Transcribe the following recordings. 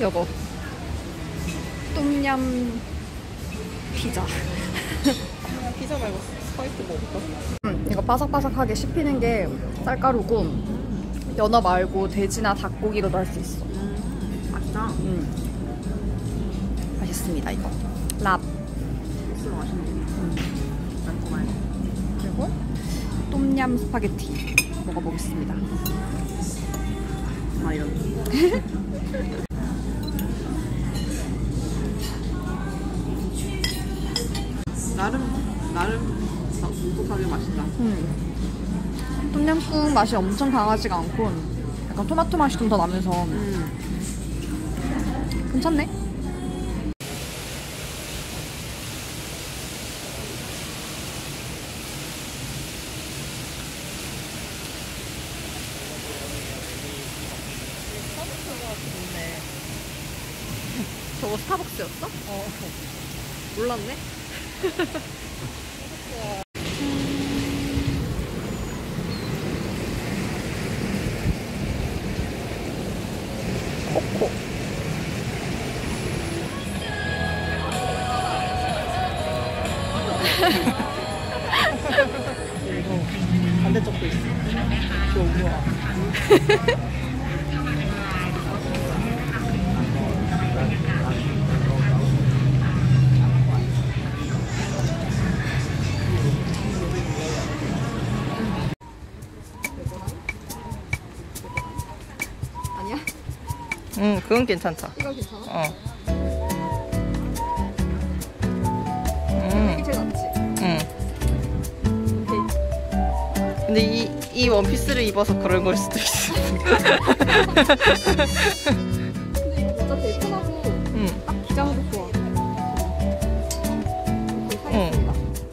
이거 똠얌 피자. 피자 말고 스파이크 먹을까? 이거 바삭바삭하게 씹히는 게 쌀가루고 연어 말고 돼지나 닭고기로도 할 수 있어. 맛있다. 맛있습니다 이거. 랍. 소스 맛있네. 달콤해. 그리고 똠얌 스파게티 먹어보겠습니다. 아 이런. 나름 독특하게 맛있다. 똠얌꿍 맛이 엄청 강하지가 않고 약간 토마토 맛이 좀 더 나면서 괜찮네? 저거 스타벅스였어? 몰랐네? 코코. 그리고 반대쪽도 있어. 좋아. 아니야? 그건 괜찮다. 이거 괜찮아? 이게 제일 낫지? 오케이. 근데 이 원피스를 입어서 그런 걸 수도 있어. 근데 이거 진짜 되게 편하고 딱 기장도 좋아. 이렇게 사겠습니다.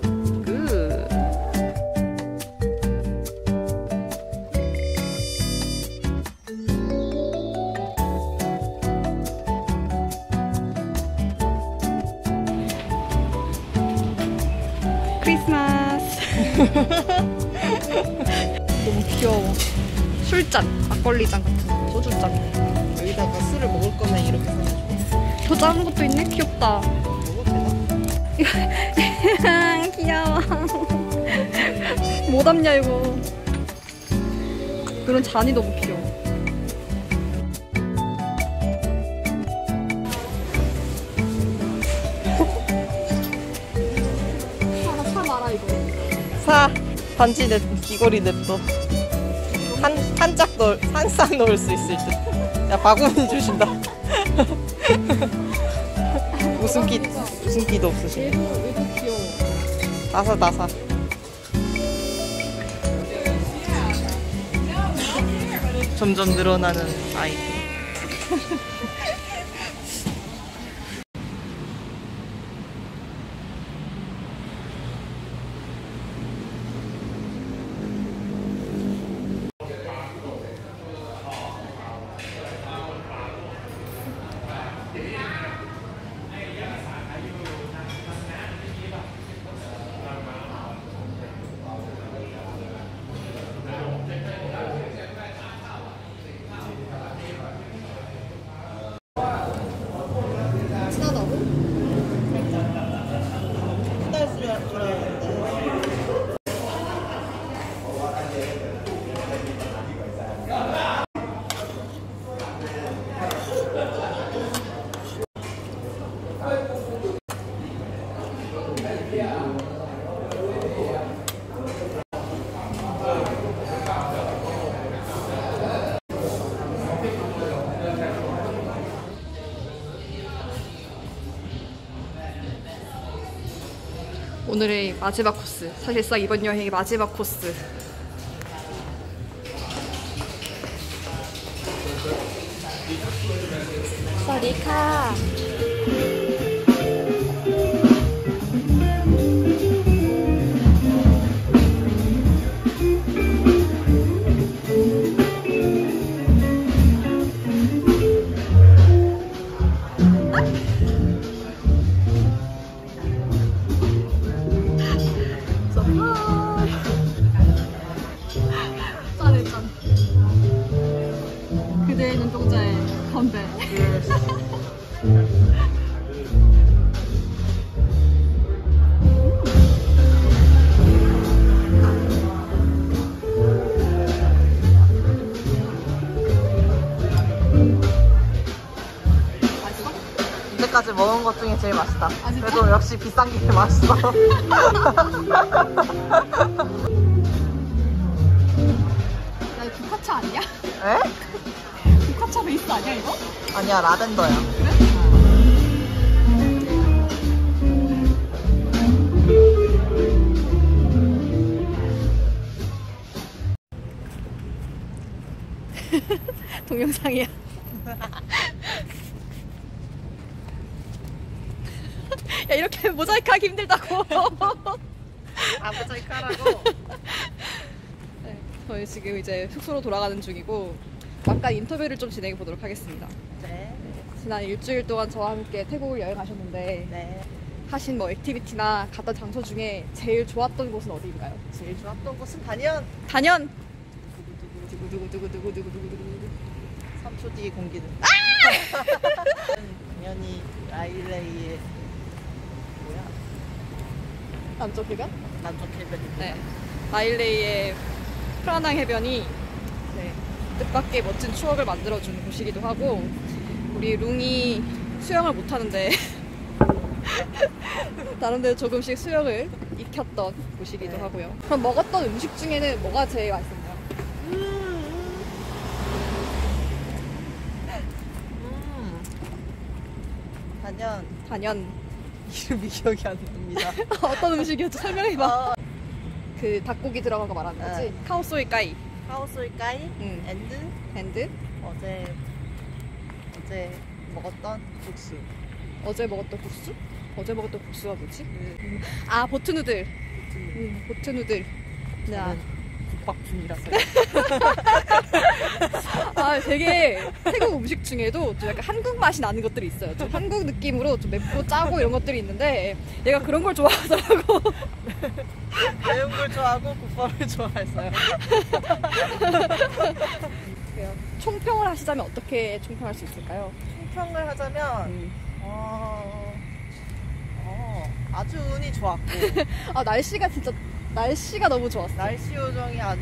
크리스마스. 너무 귀여워. 술잔, 막걸리잔 같은 거, 소주잔. 여기다가 술을 먹을 거면 이렇게 사가지고. 더 작은 것도 있네? 귀엽다. 먹어도 되나? 귀여워. 뭐 담냐 이거. 그런 잔이 너무 귀여워. 사 마라 이거. 사. 반지 귀걸이 냅둬. 한 쌍 넣을 수 있을 듯. 야, 바구니 주신다. 웃음기도 없으시네. 얘도 귀여워. 나사. 점점 늘어나는 아이들. 오늘의 마지막 코스. 사실상 이번 여행의 마지막 코스. 사리카. 짠해 짠. 그대의 눈동자에 건배. 이때까지 먹은 것 중에 제일 맛있다. 그래도 역시 비싼 게 제일 맛있어. 나 국화차 아니야? 에? 국화차 베이스 아니야 이거? 아니야, 라벤더야. 그래? 동영상이야. 야, 이렇게 모자이크 하기 힘들다고. 아, 모자이크 하라고? 네, 저희 지금 이제 숙소로 돌아가는 중이고 잠깐 인터뷰를 좀 진행해 보도록 하겠습니다. 네. 지난 일주일 동안 저와 함께 태국을 여행하셨는데 네. 하신 뭐 액티비티나 갔던 장소 중에 제일 좋았던 곳은 어디인가요? 제일 좋았던 곳은 단연! 단연! 두구두구두구두구두구두구두구두구 3초 뒤에 공기는. 당연히 라일레이의 뭐야? 남쪽 해변? 남쪽 해변인데. 네. 마일레이의 프라낭 해변이 네, 뜻밖의 멋진 추억을 만들어주는 곳이기도 하고 우리 룽이 수영을 못하는데 나름대로 조금씩 수영을 익혔던 곳이기도 네. 하고요. 그럼 먹었던 음식 중에는 뭐가 제일 맛있었나요? 단연. 단연. 이름이 기억이 안 납니다. 어떤 음식이었죠? 설명해봐. 어, 그 닭고기 들어간 거 말하는 거지? 네. 카오소이까이 카오소이까이 응. 앤드 앤드 어제 먹었던 국수. 어제 먹었던 국수? 어제 먹었던 국수가 뭐지? 그 아 보트누들. 보트누들. 네. 저는 국밥 중이라서. 아 되게 태국 음식 중에도 좀 약간 한국 맛이 나는 것들이 있어요. 좀 한국 느낌으로 좀 맵고 짜고 이런 것들이 있는데 얘가 그런 걸 좋아하더라고. 매운 걸 좋아하고 국밥을 좋아했어요. 그래요. 총평을 하시자면 어떻게 총평할 수 있을까요? 총평을 하자면 아주 운이 좋았고 아 날씨가 너무 좋았어. 날씨 요정이 아주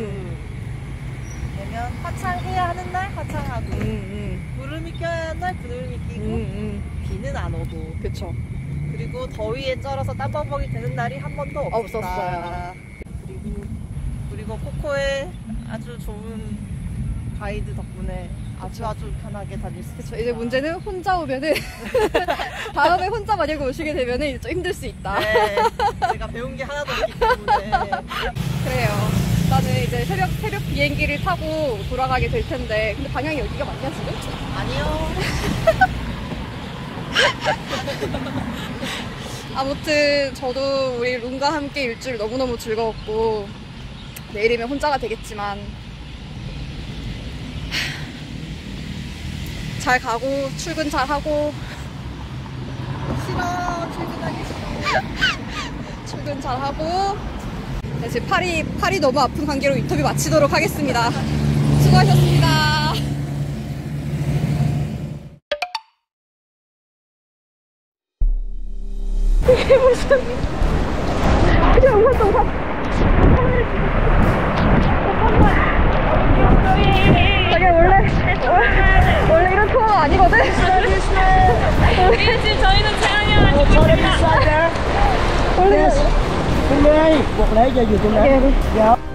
왜냐면 화창해야 하는 날 화창하고 구름이 껴야 하는 날 구름이 끼고 비는 안 오고 그쵸. 그리고 더위에 쩔어서 땀버벅이 되는 날이 한 번도 없었어요. 그리고 코코의 아주 좋은 가이드 덕분에 아주 편하게 다닐 수 있어요. 이제 문제는 혼자 오면은 다음에 혼자 만약에 오시게 되면은 이제 좀 힘들 수 있다. 네, 제가 배운 게 하나도 없기 때문에. 그래요. 나는 이제 새벽 비행기를 타고 돌아가게 될 텐데 근데 방향이 여기가 맞냐 지금? 아니요. 아무튼 저도 우리 룽과 함께 일주일 너무너무 즐거웠고 내일이면 혼자가 되겠지만 잘 가고 출근 잘 하고 싫어. 출근하기 싫어. 출근 잘 하고 네, 지금 팔이 너무 아픈 관계로 인터뷰 마치도록 하겠습니다. 수고하셨습니다. 이게 무슨 그냥 영상 자기 원래 이런 투어가 아니거든? 지금 저희는 촬영이 아니고 있습니다. 원래 Tôi lấy một lễ cho vừa tôi lấy. Dạ.